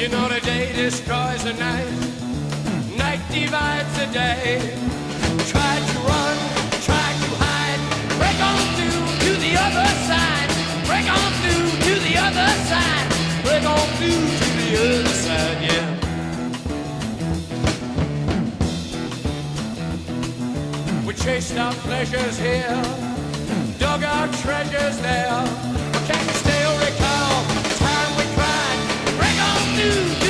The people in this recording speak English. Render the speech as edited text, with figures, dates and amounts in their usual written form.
You know the day destroys the night, night divides the day. Try to run, try to hide, break on through to the other side, break on through to the other side, break on through to the other side, yeah. We chased our pleasures here, dug our treasures there, but can you still recall the time we cried, break on through